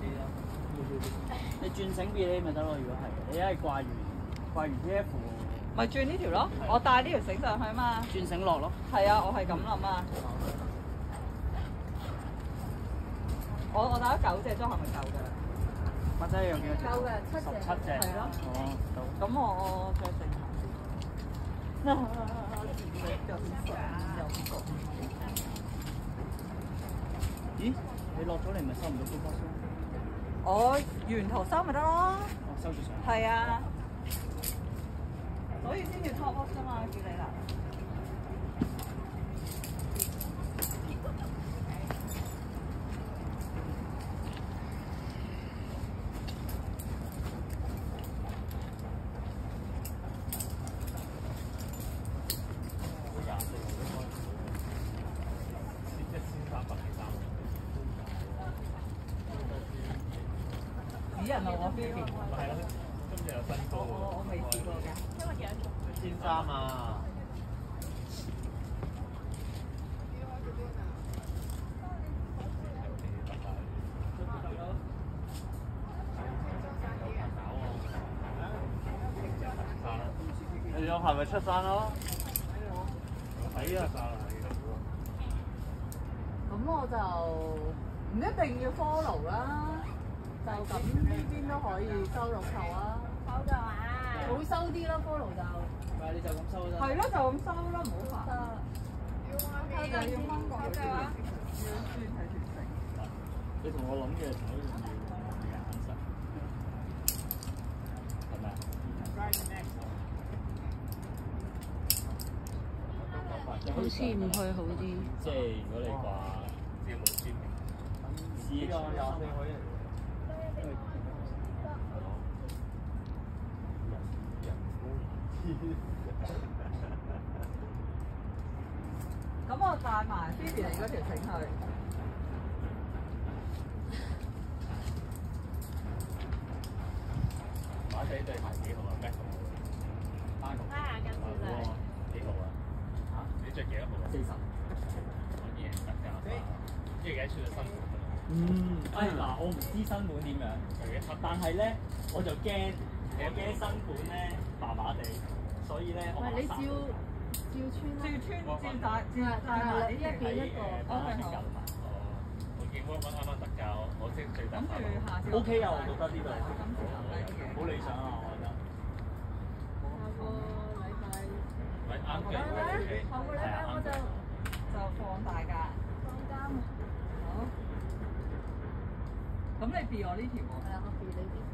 啲咯。你轉繩俾你咪得咯，如果係你一係掛完 TF， 咪轉呢條咯，我帶呢條繩上去嘛。 轉繩落咯。 係啊，我係咁諗啊。我帶咗9隻裝係咪夠㗎？ 或者有幾多隻？ 夠嘅，17隻。 係咯。哦， 咁我再整下先。 咦？你落咗嚟咪收唔到高波箱？ 我沿途收咪得咯。 哦，收住上。 係啊。所以先叫 top up 啫嘛，叫你啦。指人路我 feel。 係咯，今日有新歌喎。 我未試過㗎。因為幾多種 1300啊！你有係咪出山咯？睇啊！ 咁我就唔一定要 follow 啦，就咁呢邊都可以收六球啊。收㗎嘛？好收啲咯 ，follow 就。 唔係你就咁收得。 係咯，就咁收啦，唔好煩。 得。要掹角嘅話， 要轉係條繩。 你同我諗嘅同一樣嘢喎，你嘅眼神係咪啊？ 好似唔去好啲。 即係如果你掛有冇簽名？CH 可以。 咁我帶埋 Phoebe 嚟嗰條繩去。 馬仔對鞋幾號啊？Mac 跟住就幾號啊？嚇？你着幾多號啊？40。我贏得㗎，即係而家出咗新款㗎啦。 嗱，我唔知新款點樣，但係咧我就驚新款咧麻麻地，所以咧我喂，你照穿啦。 照帶埋呢一件一個。 OK 好。 我見 Walmart 啱啱特價，我即係最大。 諗住下次 OK 啊，我覺得呢度今次留低啲嘢。 好理想啊，我覺得。 下個禮拜。 唔係啱嘅。 下個禮拜我就放大假。 放監。 好。咁你 B 我呢條喎？ 係啊，我 B 你啲。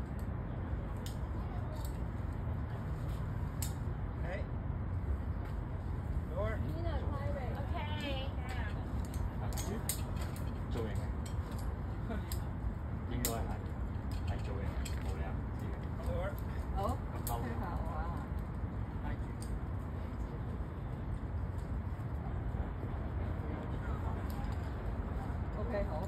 做型嘅，應該係做型嘅，冇理由唔知嘅。 好。 咁嬲聽下我啊。OK 好。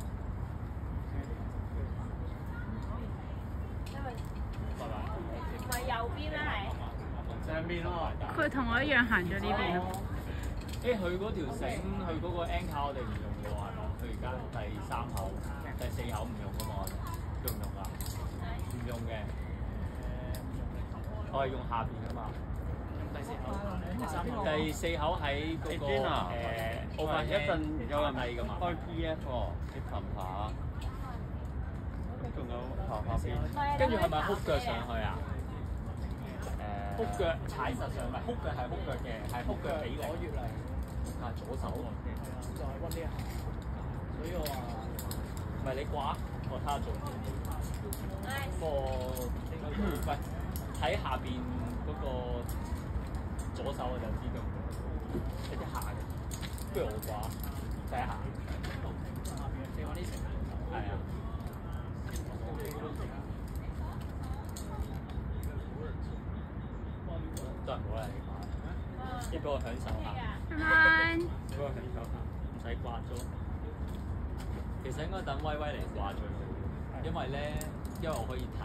拜拜。 唔係右邊啦，係。 上邊咯。 佢同我一樣行咗呢邊咯。 佢嗰條繩，佢嗰個 anchor 我哋唔用嘅喎，係嘛？佢而家第3口、第4口唔用㗎嘛，我哋用唔用㗎？唔用嘅。我係用下邊㗎嘛。第4口。第4口喺嗰個overhead 一陣有人計㗎嘛？開 PF 喎，你擒下。仲有下邊。跟住係咪 hook 腳上去啊？hook 腳踩實上，唔係 hook 腳係 hook 腳嘅，係 hook 腳俾你。啊，左手就係温呢一下，所以我話唔係你掛，我睇下做。個喂睇下邊嗰個左手我就知道，一下嘅，不如我掛第一下。你講呢成係啊。都係好啦，你俾我享受下。俾我享受下，唔使掛咗。其實應該等威威嚟掛最好，因為咧，我可以睇。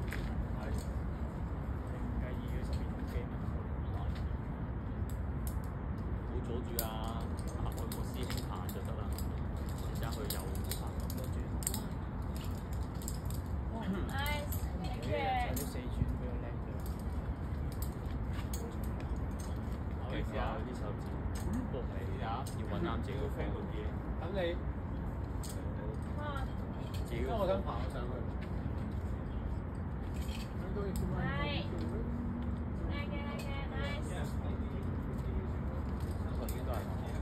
唔好阻住啊！我個師兄行就得啦，而家佢有行咁多轉。 自己個 friend 嗰啲。 咁你自己個。 我想爬上去。 係。靚嘅，nice。 我已經都係。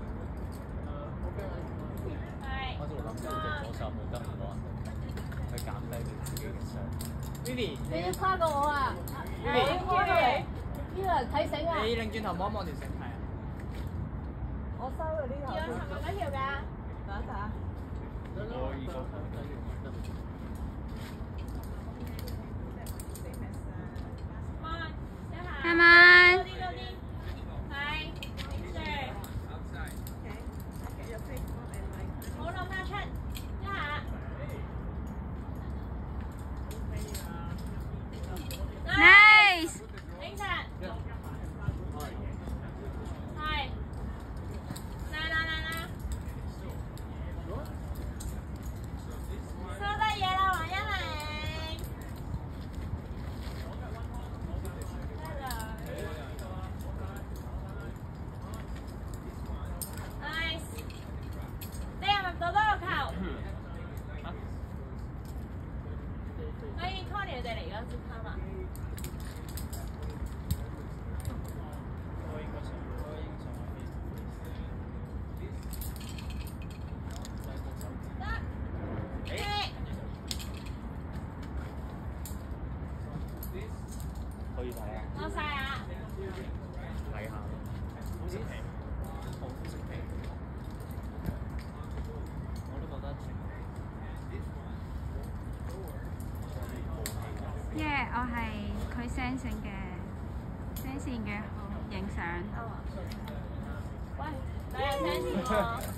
係。我仲諗緊隻左手冇得唔攞，去減低佢自己嘅傷。 Vivi， 你要跨過我啊！你跨過嚟，呢個人睇繩啊！ 你擰轉頭望一望條繩係啊。 我收咗呢頭。 要尋日嗰條㗎。 等一下。 我依個。 係咪？多啲。係。好諗下出一下。Nice。影實。係。嚟。收得嘢啦，黃一鳴。Nice。你入唔入到多個球？可以 Connie 哋嚟嗰陣先拋嘛？ 可以睇下。 攞晒啊！ 睇下。好食皮。好食皮。我都覺得。 耶！我係佢 send 線嘅影相。 喂，你係 send 線喎。